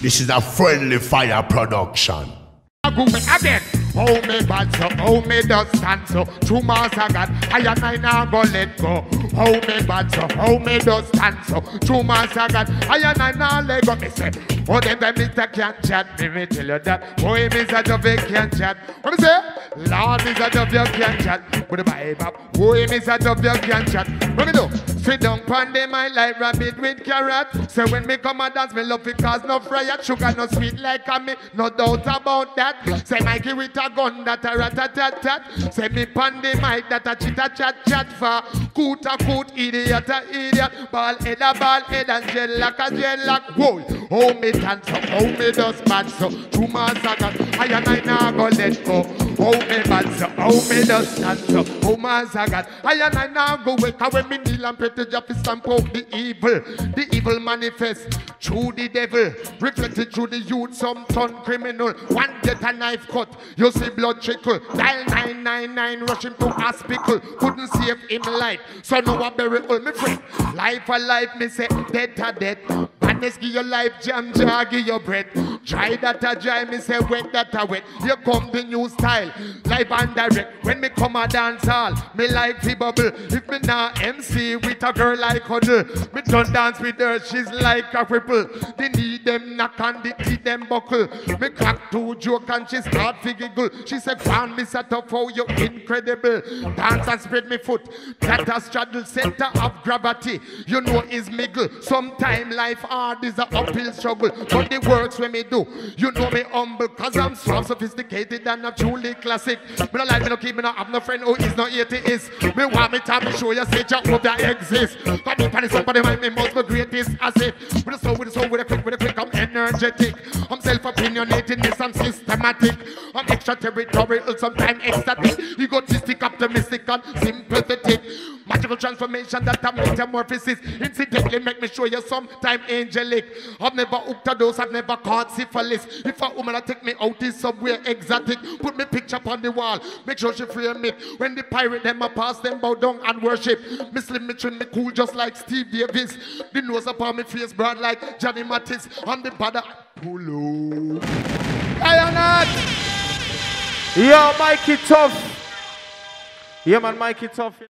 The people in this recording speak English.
This is a friendly fire production. Again, how me bad so, how me does stand so. True master God, I and I now go let go. How me bad so, how me does stand so. True master God, I and I now let go. Me say, oh them that Mr. can't chat, me tell you that. Boy, Mr. Duffy can't chat. What me say? Lord, Mr. Duffy can't chat. Put the Bible up. Boy, Mr. Duffy can't chat. What me do? Sit down pon them my like rabbit with carrot. So when me come and dance, me love it cause no riot. Sugar no sweet like a me, no doubt about that. Say Myki with a gun that a rat-a-tat-tat. Say me pon the mic that a chit-a-chat-chat for. Coot-a-coot, idiot-a-idiot. Ball-head and gel-lock. Whoa, how me dance so, how me does match so. True master God, I and I now go let go. How me bad so, how me does dance so. True master God, I and I now go wake up when me kneel and pray to Jah fi stamp out the evil. The evil manifest through the devil. Reflected through the youth, some turn criminal. One get a knife cut, you see blood trickle. Dial 999, rush him to hospital. Couldn't save him life, so now I bury all me friend. Life a life, me say death a death. Badness give your life, Jam Jah give your breath. Dry that a dry, me say wet that a wet. Here come the new style, live and direct. When me come a dance hall, me like the bubble. If me now MC with a girl like Huddle, me don't dance with her, she's like a cripple. They need them knock and the teeth them buckle. Me crack two joke and she start to giggle. She said, "Found me set up for you, incredible." Dance and spread me foot. That a straddle center of gravity. You know is miggle. Sometime life hard is a uphill struggle, but the works when me do, you know me humble, cause I'm so sophisticated and I'm truly classic. Me no like me no keep me no have no friend who is no atheist. Me want me to show you say Jah hope that exists. Got me panic somebody mind me most the greatest asset. With a soul, with a quick, I'm energetic. I'm self-opinionated, this I'm systematic. I'm extraterritorial, sometimes ecstatic. Egotistic, optimistic, and sympathetic. Magical transformation that a metamorphosis. Incidentally make me show you sometime angelic. I've never hooked a dose, I've never caught syphilis. If a woman take me out is somewhere exotic, put me picture on the wall, make sure she frame it. When the pirate them a pass them bow down and worship. Me slim, me trim, me cool just like Steve Davis. The nose upon me face broad like Johnny Mattis. On the bada pull up. Yo, Myki Tuff. Yeah man, Myki Tuff.